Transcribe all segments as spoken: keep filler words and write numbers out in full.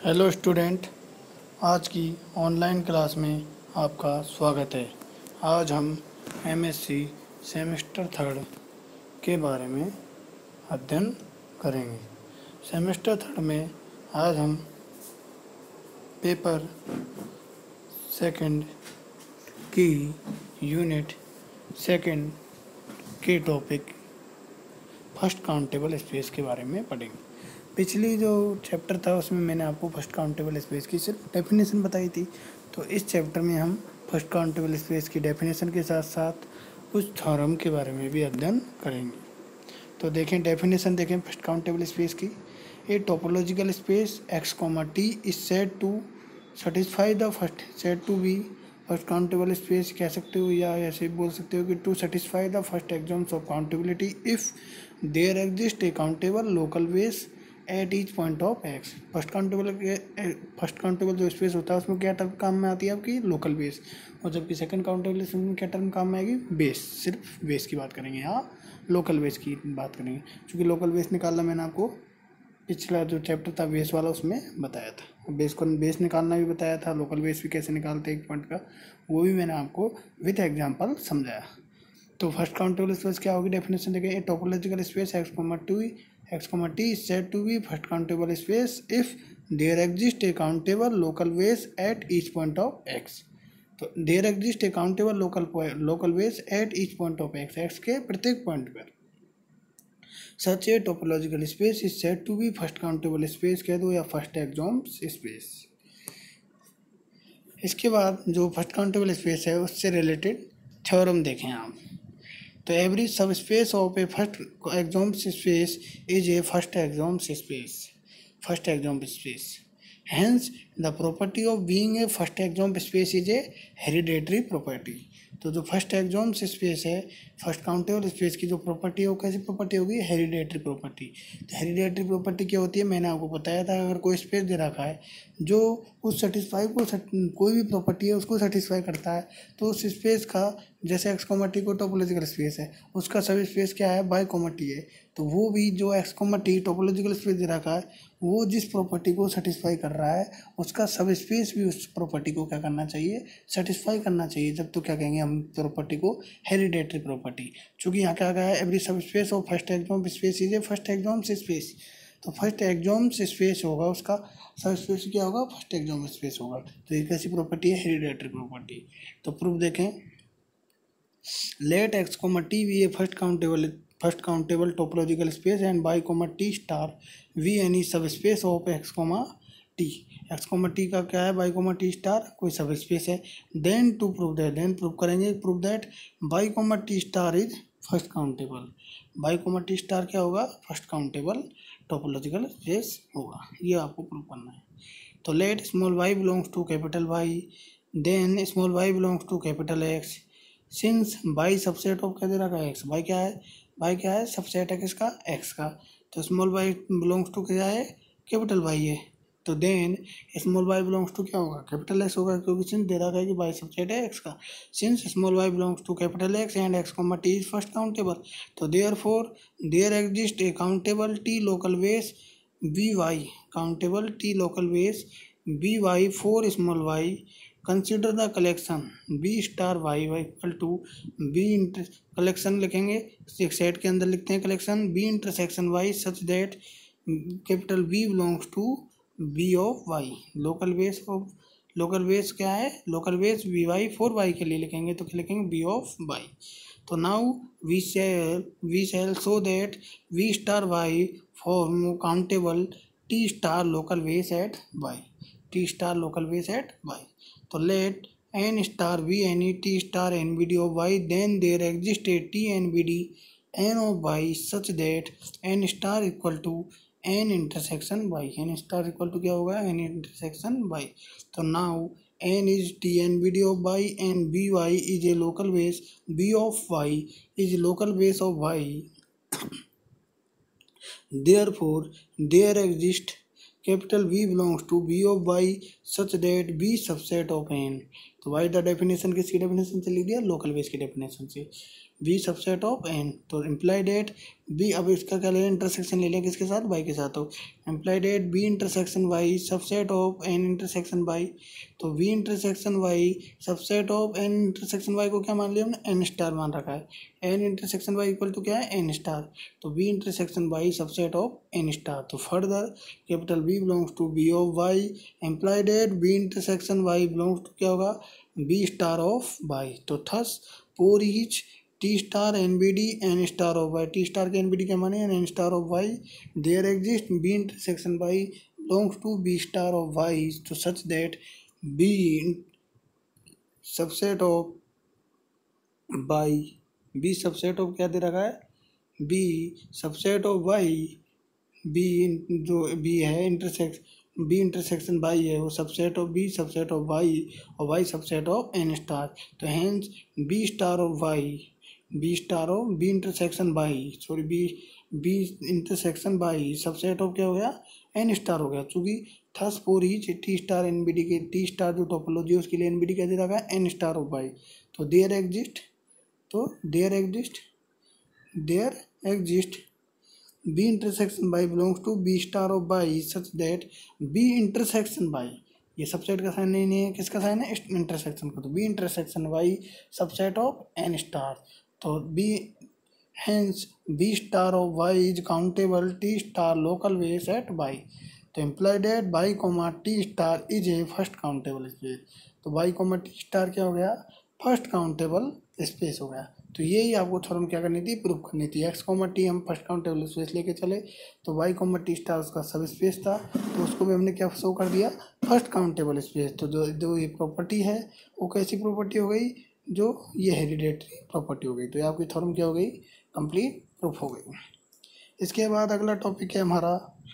Hello student, आज की online class में आपका स्वागत है। आज हम एमएससी सेमेस्टर थर्ड के बारे में अध्ययन करेंगे। सेमेस्टर थर्ड में आज हम पेपर सेकंड की यूनिट सेकंड के टॉपिक फर्स्ट काउंटेबल स्पेस के बारे में पढ़ेंगे। पिछली जो चैप्टर था उसमें मैंने आपको फर्स्ट काउंटेबल स्पेस की सिर्फ डेफिनेशन बताई थी, तो इस चैप्टर में हम फर्स्ट काउंटेबल स्पेस की डेफिनेशन के साथ साथ कुछ थ्योरम के बारे में भी अध्ययन करेंगे। तो देखें, डेफिनेशन देखें फर्स्ट काउंटेबल स्पेस की। A topological space X comma T is said to satisfy the first said to be first countable space कह सकते हो, या ऐसे बोल सकते हो कि to satisfy the first axioms of countability if there exist a countable local base at each point of X. First countable के फर्स्ट काउंटेबल जो स्पेस होता है उसमें क्या टर्म काम में आती है आपकी? Local base. और जबकि सेकंड काउंटेबल स्पेस में क्या टर्म काम में आएगी? बेस। सिर्फ बेस की बात करेंगे, यहाँ लोकल बेस की बात करेंगे, क्योंकि लोकल बेस निकालना मैंने आपको पिछला जो चैप्टर था बेस वाला उसमें बताया था। बेस को बेस निकालना भी बताया था, लोकल बेस भी कैसे निकालते हैं एक पॉइंट का, वो भी मैंने आपको विथ एग्जाम्पल समझाया। तो फर्स्ट काउंटेबल स्पेस क्या होगी? डेफिनेशन देखें, a topological space X comma two X comma T is said to be first countable space if there exist a countable local base at each point of X. तो there exist a countable local local base at each point of X, X के प्रत्येक point पर। Such a topological space is said to be first countable space कह दो या first axioms space. इसके बाद जो फर्स्ट काउंटेबल स्पेस है उससे रिलेटेड थ्योरम देखें आप। तो every subspace of a first axioms space is a first axioms space first axioms space has the property of being a first axioms space is a hereditary property. तो जो first axioms space है first countable space की जो property है वो कैसी property होगी? Hereditary property. तो हेरिडेटरी प्रॉपर्टी क्या होती है? मैंने आपको बताया था, अगर कोई स्पेस दे रखा है जो उस सेटिस्फाई को कोई भी प्रॉपर्टी है उसको सेटिस्फाई करता है, तो उस स्पेस का, जैसे एक्स कॉमा टी को टोपोलॉजिकल स्पेस है, उसका सब स्पेस क्या है? बाई कॉमा टी है। तो वो भी जो X comma T topological space दे रखा है वो जिस प्रॉपर्टी को सेटिस्फाई कर रहा है उसका सब स्पेस भी उस प्रॉपर्टी को क्या करना चाहिए? सेटिस्फाई करना चाहिए। जब तो क्या कहेंगे हम प्रॉपर्टी को? Hereditary property. चूँकि यहाँ क्या कहा है? Every subspace of first axioms space is a first axioms space. तो फर्स्ट एक्सॉम्स स्पेस होगा उसका सब स्पेस क्या होगा? फर्स्ट एक्सॉम्स स्पेस होगा। तो ये कैसी प्रॉपर्टी है? Hereditary property. तो प्रूफ देखें, let X comma T be a first countable first countable topological space and Y comma T star be any subspace of X comma T. X comma T का क्या है? By comma T star कोई subspace है। Then to prove that then prove करेंगे prove that Y comma T star is first countable. Y comma T star क्या होगा? First countable topological space होगा। ये आपको प्रूव करना है। तो let small Y belongs to capital Y then small Y belongs to capital X since Y subset of क्या दे रखा है? एक्स। बाई क्या है? बाई क्या है? सबसेट है किसका? एक्स का। तो स्मॉल वाई बिलोंग्स टू क्या है? कैपिटल वाई है। तो then small Y belongs to क्या होगा? कैपिटल एक्स होगा, क्योंकि सिंस दे रखा है कि बाई सबसेट है एक्स का। Since small Y belongs to capital X and X comma T is first countable, तो therefore there exist a countable T local base B Y countable T local base B Y for small Y. Consider the collection B star Y Y equal to B inter collection लिखेंगे, एक set के अंदर लिखते हैं collection B intersection Y such that capital B belongs to B of Y. Local base of local base क्या है? Local base B Y for Y के लिए लिखेंगे तो क्या लिखेंगे? B of Y. तो now we shall we shall so that we star Y form countable T star local base at Y T star local base at Y. तो let N star be any T star N B D of Y then there exist a T N B D N of Y such that N star equal to N intersection Y. N star equal to क्या होगा? N intersection Y. तो now N is T N B D of Y and B Y is a local base B of Y is local base of Y. Therefore there exist capital V belongs to B of Y such that B subset of N। तो why the definition किसकी definition से लिख दिया? Local base की definition से। B subset of N. तो imply that B, अब इसका क्या ले लें, इंटरसेक्शन ले लें किसके साथ, वाई के साथ। तो imply that B intersection Y subset of N intersection Y. तो B intersection Y subset of N intersection Y को क्या मान लिया हमने, एन स्टार मान रखा है। N intersection Y equal to क्या है, एन स्टार। तो B intersection Y subset of N star. तो further capital B belongs to B of Y, imply that B intersection Y belongs to क्या होगा, B star of Y. तो thus for each T star N B D N star of Y, T star के N B D क्या माने, N star of Y, there exist B intersection Y belongs to B star of Y, तो such that B subset of Y, B subset of क्या दे रखा है, B subset of Y, B जो B है intersect B intersection Y है वो subset of B subset of Y और Y subset of N star. तो hence B star of Y, B star of B intersection Y, sorry B B intersection Y subset of क्या हो गया, N star हो गया। चूंकि thus for each T star N B D के T star जो topology है उसके लिए एन बी डी क्या दे रखा है, एन स्टार ऑफ वाई। तो देयर एग्जिस्ट तो there exist there exist B intersection Y belongs to B star of Y such that B intersection Y, ये सबसेट का साइन नहीं, नहीं है, किसका साइन है, इंटरसेक्शन का। तो B intersection Y subset of N star. तो B hence B star of Y is countable T star local base at Y. तो imply that Y comma T star is a first countable space. तो Y comma T star क्या हो गया, first countable space हो गया। तो यही आपको थ्योरम क्या करनी थी, प्रूव करनी थी। एक्स कॉमा टी हम फर्स्ट काउंटेबल स्पेस लेके चले, तो वाई कॉमा टी स्टार उसका सब स्पेस था, तो उसको भी हमने क्या शो कर दिया, फर्स्ट काउंटेबल स्पेस। तो जो जो ये प्रॉपर्टी है वो कैसी प्रॉपर्टी हो गई, जो ये हेरिडेटरी प्रॉपर्टी हो गई। तो ये आपकी थ्योरम क्या हो गई, कंप्लीट प्रूफ हो गई। इसके बाद अगला टॉपिक है हमारा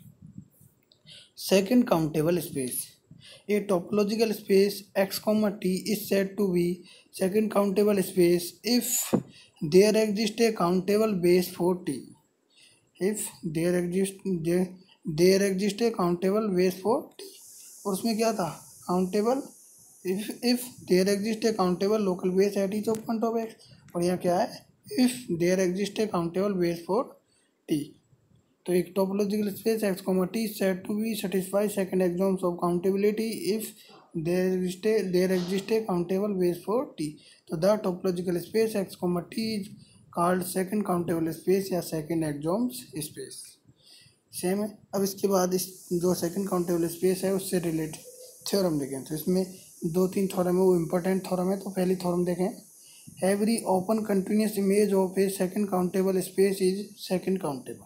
second countable space. A topological space x comma t is said to be second countable space if there exists a countable base for t. If there exists there, there exists a countable base for t. और उसमें क्या था, countable if if there exists a countable local base at each point of x, और यहाँ क्या है, if there exists a countable base for t. तो एक topological space X comma T said to be satisfy second axioms of countability if there exist there exist a countable base for T. तो the topological space X comma T is called second countable space या second axioms space. Same है। अब इसके बाद इस जो second countable space है उससे रिलेटेड थ्योरम देखें। तो इसमें दो तीन थ्योरम है, वो इम्पोर्टेंट थ्योरम है। तो पहली थ्योरम देखें, every open continuous image of a second countable space is second countable.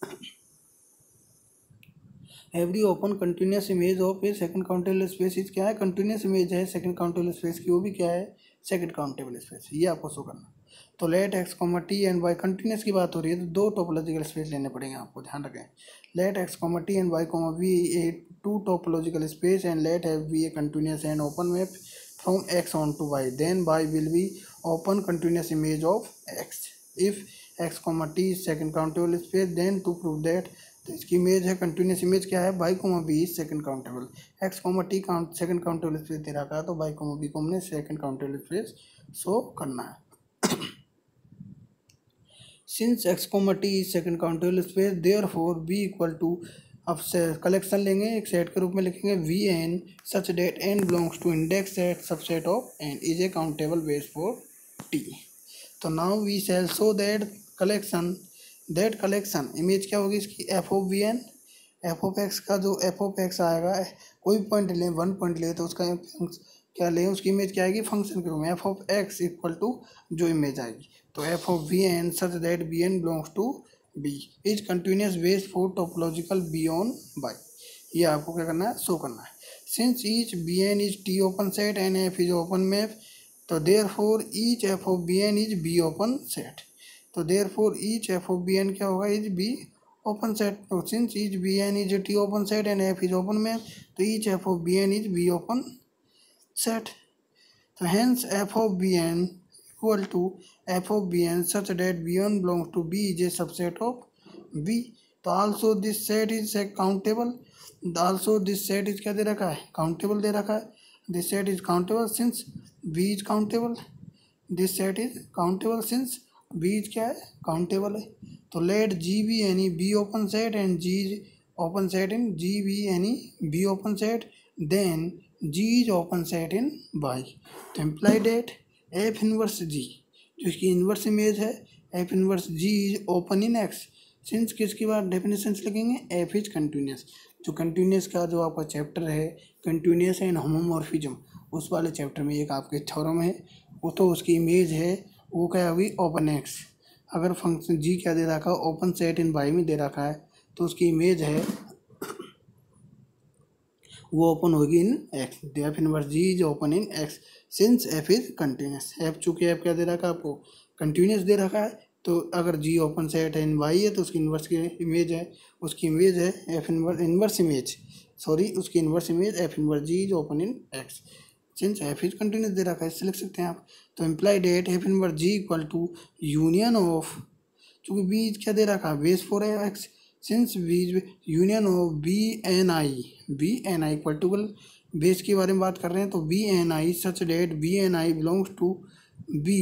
Every open continuous image of a second countable space is क्या है, कंटिन्यूस इमेज है सेकंड काउंटेबल स्पेस की, वो भी क्या है, सेकंड काउंटेबल स्पेस। ये आपको शो करना। तो let X comma T and Y, continuous की बात हो रही है तो दो टोपोलॉजिकल स्पेस लेने पड़ेंगे आपको, ध्यान रखें। Let X comma T and Y comma V a two topological space and let have B a continuous and open map from X onto Y, then Y will be open continuous image of X. If X comma T second countable space then to prove that, तो इसकी image है continuous image क्या है, Y comma B is second countable. X comma T count second countable space दे रखा है, तो Y comma B को हमने सेकंड काउंटेबल स्पेस शो करना है। Since X comma T is second countable space therefore B equal to, अब से कलेक्शन लेंगे एक सेट के रूप में लिखेंगे, V N such that N belongs to index set subset of N is a countable base for T. तो now we shall show that collection that collection image क्या होगी इसकी, F of V N, F of X का जो F of x आएगा, कोई point लें, one point ले तो उसका क्या लें, उसकी इमेज क्या आएगी, फंक्शन के रूप में, F of X equal to जो इमेज आएगी। तो F of V N such that B N belongs to B is continuous base for topological B on by. ये आपको क्या करना है, शो करना है। Since each B N is T open set and F is open map, तो therefore each F of B N is B open set. तो therefore each F of B N क्या होगा, is B open set. तो since each B N is T open set and F is open map, तो each F of B N is B open set. तो hence F of B N equal to F of B N such that B N belongs to B is a subset of B. तो also this set is countable, also this set is क्या दे रखा है, countable दे रखा है। This set is countable since B is countable, this set is countable since B's क्या है, काउंटेबल है। तो let G be any B open set and G open set in G be any B open set, then G is open set in by. तो imply that F inverse G, जो इसकी inverse image है, F inverse G is open in X. Since किसके बाद definition लिखेंगे, F is continuous. जो continuous का जो आपका चैप्टर है कंटिन्यूस एंड होमोमॉर्फिज्म, उस वाले चैप्टर में एक आपके थ्योरम है, वो तो उसकी इमेज है वो क्या होगी, ओपन एक्स। अगर फंक्शन जी क्या दे रखा है, ओपन सेट इन बाई में दे रखा है, तो उसकी इमेज है वो ओपन होगी in X. F inverse G is open in X since F is continuous. F चूंकि एफ क्या दे रखा है आपको, कंटिन्यूस दे रखा है, तो अगर जी ओपन सेट है इन वाई है तो उसकी इन्वर्स की इमेज है, उसकी इमेज है F inverse inverse image sorry उसकी inverse image F inverse G is open in X since F is continuous दे रखा है, इससे लिख सकते हैं आप। तो imply that F inverse G equal to union of, चूँकि बीज क्या दे रखा है, बेस फोर है X, since B's union of B N I, B N I equal to base के बारे में बात कर रहे हैं, तो B N I such that B N I belongs to B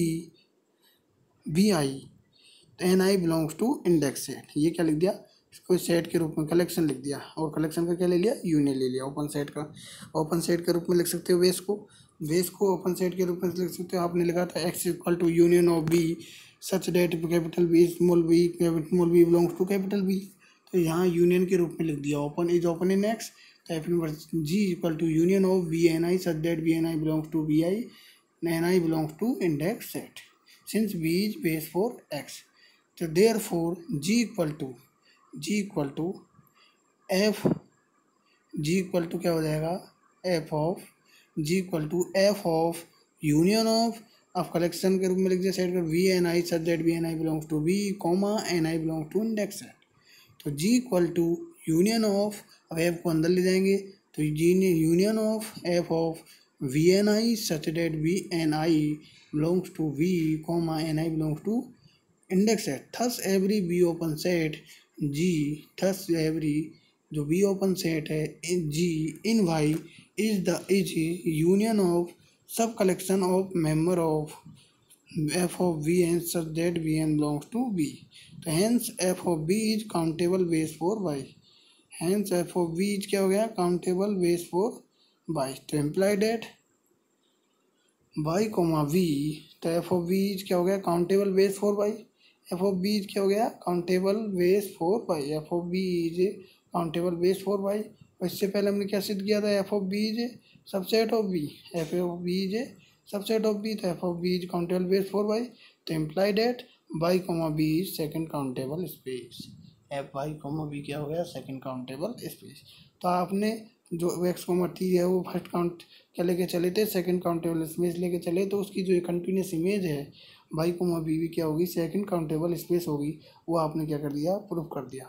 B I, N I belongs to index set. ये क्या लिख दिया, इसको सेट के रूप में कलेक्शन लिख दिया, और कलेक्शन का क्या ले लिया, यूनियन ले लिया ओपन सेट का। ओपन सेट के रूप में लिख सकते हो बेस को, बेस को ओपन सेट के रूप में लिख सकते हो। आपने लिखा था X equal to union of B such that capital B small B small B belongs to capital B, तो यहाँ यूनियन के रूप में लिख दिया, open is open in X. तो F inverse G equal to union of B N I such that B N I belongs to B I, N I belongs to index set since B is base for X. तो there four G equal to G equal to F G equal to क्या हो जाएगा, F of G equal to F of union of, आप collection के रूप में लिख दिया सेट कर, V N I such that V N I belongs to B comma N I belongs to index set. तो G equal to union of, अब F को अंदर ले जाएंगे, तो G union of F of V N I such that V N I belongs to V comma N I belongs to index set. Thus every B open set G, thus every जो B open set है G in Y is the is union of sub collection of member of F of V N such that V N belongs to B. तो hence F of B is countable base for Y, hence F of B is क्या हो गया, countable base for Y. तो imply that Y comma V, तो F of B is क्या हो गया, countable base for Y, F of B is क्या हो गया, countable base for Y, F of B is countable base for Y. और इससे पहले हमने क्या सिद्ध किया था, F of B is subset of B, F of B is subset of B, तो F of B is countable base for Y. तो imply that Y comma B is second countable space, F Y comma B क्या हो गया, second countable space. तो आपने जो x comma T है वो फर्स्ट काउंट क्या लेके चले थे, सेकंड काउंटेबल स्पेस लेके चले, तो उसकी जो कंटिन्यूस इमेज है वाई कोमा बी भी क्या होगी, सेकंड काउंटेबल स्पेस होगी, वो आपने क्या कर दिया, प्रूव कर दिया।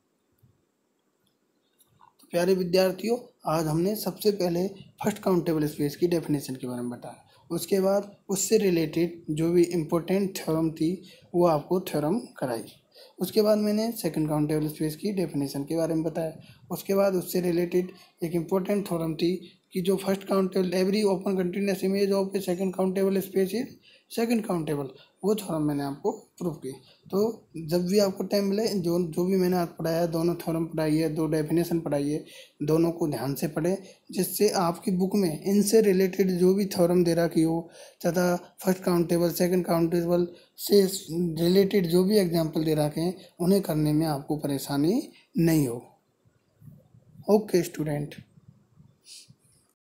तो प्यारे विद्यार्थियों, आज हमने सबसे पहले फर्स्ट काउंटेबल स्पेस की डेफिनेशन के बारे में बताया, उसके बाद उससे रिलेटेड जो भी इम्पोर्टेंट थ्योरम थी वो आपको थ्योरम कराई, उसके बाद मैंने सेकंड काउंटेबल स्पेस की डेफिनेशन के बारे में बताया, उसके बाद उससे रिलेटेड एक इम्पोर्टेंट थ्योरम थी कि जो first countable every open continuous image of a second countable space is second countable, वो थ्योरम मैंने आपको प्रूव की। तो जब भी आपको टाइम मिले, जो जो भी मैंने आज पढ़ाया, दोनों थ्योरम पढ़ाई है, दो डेफिनेशन पढ़ाई है, दोनों को ध्यान से पढ़ें, जिससे आपकी बुक में इनसे रिलेटेड जो भी थ्योरम दे रखी हो तथा फर्स्ट काउंटेबल सेकंड काउंटेबल से रिलेटेड जो भी एग्जाम्पल दे रखे हैं उन्हें करने में आपको परेशानी नहीं हो। Okay student.